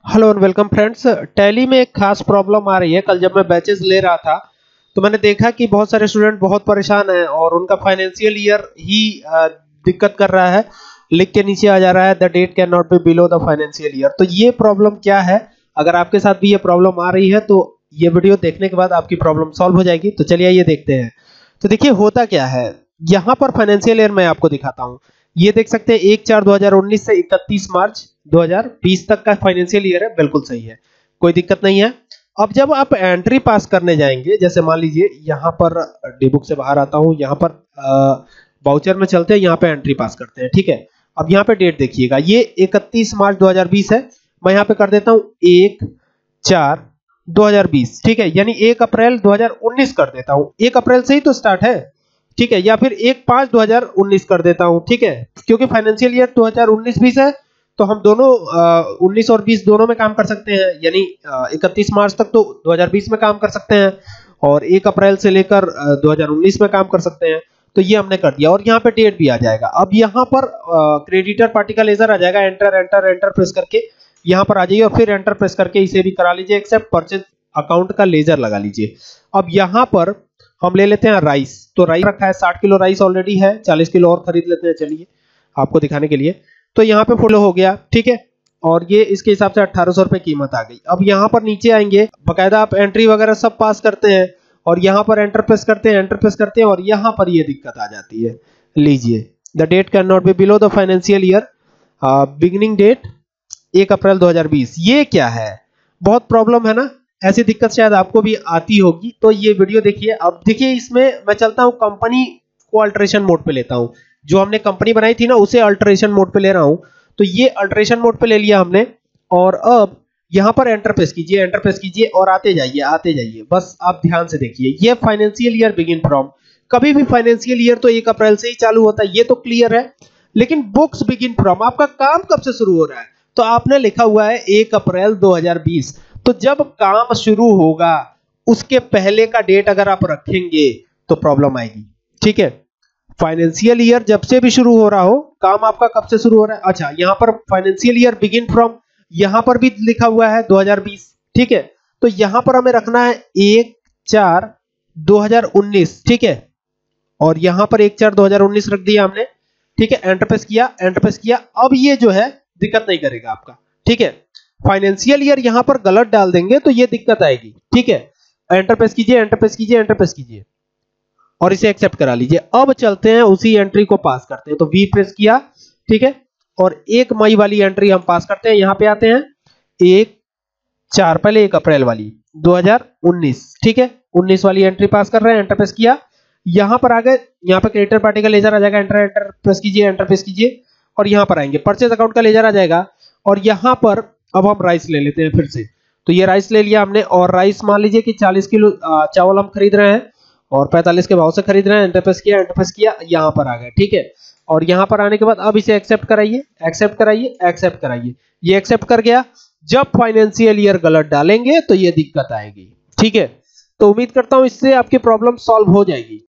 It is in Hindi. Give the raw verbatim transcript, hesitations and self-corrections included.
Hello and welcome friends. Tally में एक खास प्रॉब्लम आ रही है। कल जब मैं बैचेस ले रहा था तो मैंने देखा कि बहुत सारे स्टूडेंट बहुत परेशान हैं और उनका फाइनेंशियल ईयर ही अ, दिक्कत कर रहा है। लिख के नीचे आ जा रहा है the date can not be below the financial year. तो ये प्रॉब्लम क्या है? अगर आपके साथ भी ये प्रॉब्लम आ रही है तो ये वीडियो देखने के बाद आपकी प्रॉब्लम सॉल्व हो जाएगी। तो चलिए ये देखते हैं। तो देखिए होता क्या है, यहाँ पर फाइनेंशियल ईयर मैं आपको दिखाता हूँ। ये देख सकते हैं एक चार दो हजार उन्नीस से इकतीस मार्च दो हजार बीस तक का फाइनेंशियल ईयर है। बिल्कुल सही है, कोई दिक्कत नहीं है। अब जब आप एंट्री पास करने जाएंगे, जैसे मान लीजिए यहाँ पर डी बुक से बाहर आता हूँ, यहाँ पर वाउचर में चलते हैं, यहाँ पे एंट्री पास करते हैं। ठीक है, अब यहाँ पे डेट देखिएगा, ये इकतीस मार्च दो हजार बीस है। मैं यहाँ पे कर देता हूँ एक चार दो हजार बीस। ठीक है, यानी एक अप्रैल दो हजार उन्नीस कर देता हूँ। एक अप्रैल से ही तो स्टार्ट है। ठीक है, या फिर एक पांच दो हजार उन्नीस कर देता हूं। ठीक है, क्योंकि फाइनेंशियल ईयर दो हजार उन्नीस बीस है तो हम दोनों उन्नीस और बीस दोनों में काम कर सकते हैं। यानी इकतीस मार्च तक तो दो हजार बीस में काम कर सकते हैं और एक अप्रैल से लेकर दो हजार उन्नीस में काम कर सकते हैं। तो ये हमने कर दिया और यहाँ पे डेट भी आ जाएगा। अब यहाँ पर क्रेडिटर पार्टी का लेजर आ जाएगा। एंटर एंटर एंटर प्रेस करके यहाँ पर आ जाइए और फिर एंटर प्रेस करके इसे भी करा लीजिए। एक्सेप्ट परचेज अकाउंट का लेजर लगा लीजिए। अब यहाँ पर हम ले लेते हैं राइस। तो राइस रखा है साठ किलो राइस ऑलरेडी है, चालीस किलो और खरीद लेते हैं। चलिए आपको दिखाने के लिए। तो यहाँ पे फुल हो गया। ठीक है, और ये इसके हिसाब से अठारह सौ रुपए कीमत आ गई। अब यहाँ पर नीचे आएंगे, बकायदा आप एंट्री वगैरह सब पास करते हैं और यहाँ पर एंटर प्रेस करते हैं, एंटर प्रेस करते हैं और यहाँ पर ये दिक्कत आ जाती है। लीजिए, the date can not be below the financial year, beginning date एक अप्रैल दो हजार बीस। ये क्या है? बहुत प्रॉब्लम है ना। ऐसी दिक्कत शायद आपको भी आती होगी। तो ये वीडियो देखिए। अब देखिए, इसमें मैं चलता हूं कंपनी को अल्टरेशन मोड पे लेता हूं। जो हमने कंपनी बनाई थी ना, उसे अल्टरेशन मोड पे ले रहा हूं। तो ये अल्टरेशन मोड पे ले लिया हमने और अब यहां पर एंटर प्रेस कीजिए, एंटर प्रेस कीजिए और आते जाइए आते जाइए। बस आप ध्यान से देखिए, ये फाइनेंशियल ईयर बिगिन फ्रॉम। कभी भी फाइनेंशियल ईयर तो एक अप्रैल से ही चालू होता है, ये तो क्लियर है। लेकिन बुक्स बिगिन फ्रॉम, आपका काम कब से शुरू हो रहा है? तो आपने लिखा हुआ है एक अप्रैल दो हजार बीस। तो जब काम शुरू होगा उसके पहले का डेट अगर आप रखेंगे तो प्रॉब्लम आएगी। ठीक है, फाइनेंशियल ईयर जब से भी शुरू हो रहा हो, काम आपका कब से शुरू हो रहा है? अच्छा, यहां पर फाइनेंशियल ईयर बिगिन फ्रॉम, यहां पर भी लिखा हुआ है दो हजार बीस। ठीक है, तो यहां पर हमें रखना है एक चार दो हजार उन्नीस। ठीक है, और यहां पर एक चार दो हजार उन्नीस रख दिया हमने। ठीक है, एंटर प्रेस किया, एंटर प्रेस किया। अब ये जो है दिक्कत नहीं करेगा आपका। ठीक है, फाइनेंशियल ईयर यहां पर गलत डाल देंगे तो ये दिक्कत आएगी। ठीक है, एंटर प्रेस कीजिए, एंटर प्रेस कीजिए, एंटर प्रेस कीजिए और इसे एक्सेप्ट करा लीजिए। अब चलते हैं उसी एंट्री को पास करते हैं। तो वी प्रेस किया। ठीक है, और एक मई वाली एंट्री हम पास करते हैं। यहां पे आते हैं एक चार, पहले एक अप्रैल वाली दो हजार उन्नीस। ठीक है, उन्नीस वाली एंट्री पास कर रहे हैं, एंटर प्रेस किया। यहां पर आ गए, यहां पर क्रेडिटर पार्टी का लेजर आ जाएगा। एंटर एंटर प्रेस कीजिए, एंटर प्रेस कीजिए और यहां पर आएंगे, परचेज अकाउंट का लेजर आ जाएगा और यहां पर अब हम राइस ले लेते हैं फिर से। तो ये राइस ले लिया हमने और राइस मान लीजिए कि चालीस किलो चावल हम खरीद रहे हैं और पैंतालीस के भाव से खरीद रहे हैं। एंटर प्रेस किया, एंटर प्रेस किया, यहां पर आ गए। ठीक है, और यहां पर आने के बाद अब इसे एक्सेप्ट कराइए, एक्सेप्ट कराइए, एक्सेप्ट कराइए। ये एक्सेप्ट कर गया। जब फाइनेंशियल ईयर गलत डालेंगे तो ये दिक्कत आएगी। ठीक है, तो उम्मीद करता हूं इससे आपकी प्रॉब्लम सॉल्व हो जाएगी।